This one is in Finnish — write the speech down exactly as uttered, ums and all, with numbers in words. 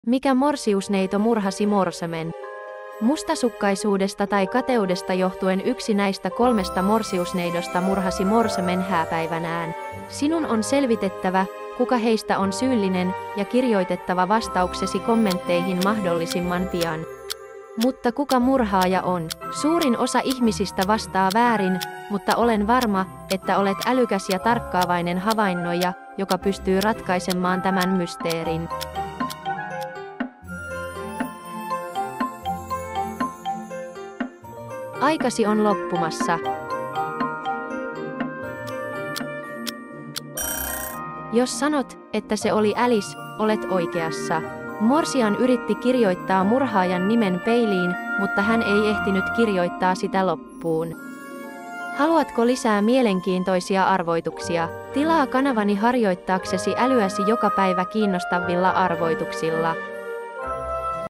Mikä morsiusneito murhasi morsiamen? Mustasukkaisuudesta tai kateudesta johtuen yksi näistä kolmesta morsiusneidosta murhasi morsiamen hääpäivänään. Sinun on selvitettävä, kuka heistä on syyllinen, ja kirjoitettava vastauksesi kommentteihin mahdollisimman pian. Mutta kuka murhaaja on? Suurin osa ihmisistä vastaa väärin, mutta olen varma, että olet älykäs ja tarkkaavainen havainnoija, joka pystyy ratkaisemaan tämän mysteerin. Aikasi on loppumassa. Jos sanot, että se oli Alice, olet oikeassa. Morsian yritti kirjoittaa murhaajan nimen peiliin, mutta hän ei ehtinyt kirjoittaa sitä loppuun. Haluatko lisää mielenkiintoisia arvoituksia? Tilaa kanavani harjoittaaksesi älyäsi joka päivä kiinnostavilla arvoituksilla.